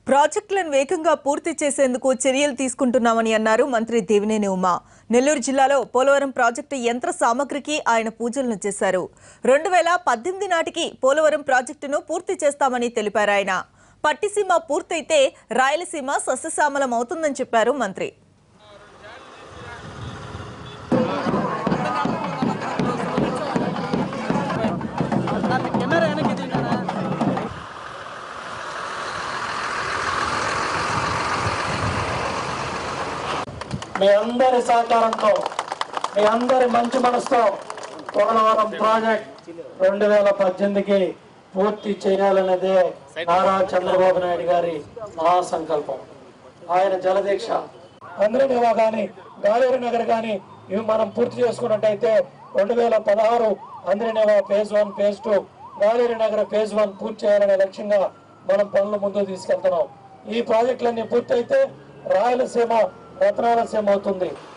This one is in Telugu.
ప్రాజెక్టులను వేగంగా పూర్తి చేసేందుకు చర్యలు తీసుకుంటున్నామని అన్నారు మంత్రి దేవినేని ఉమా. నెల్లూరు జిల్లాలో పోలవరం ప్రాజెక్టు యంత్ర సామగ్రికి ఆయన పూజలను చేశారు. 2018 నాటికి పోలవరం ప్రాజెక్టును పూర్తి చేస్తామని తెలిపారు ఆయన. పట్టిసీమ పూర్తయితే రాయలసీమ సస్యశ్యామలం అవుతుందని చెప్పారు మంత్రి. మీ అందరి సహకారంతో మీ అందరి మంచి మనసుతో పోలవరం ప్రాజెక్ట్ 2018కి పూర్తి చేయాలనేదే నారా చంద్రబాబు నాయుడు గారి మహాసంకల్పం. ఆయన జలదీక్ష. అందరినేవా కానీ గాలేరు నగర్ కానీ ఇవి మనం పూర్తి చేసుకున్నట్టయితే 2016 అందరినేవా phase 1 phase 2 Galeru Nagar phase 1 పూర్తి చేయాలనే లక్ష్యంగా మనం పనులు ముందుకు తీసుకెళ్తున్నాం. ఈ ప్రాజెక్టులన్నీ పూర్తయితే రాయలసీమ రత్నాలసీమ అవుతుంది.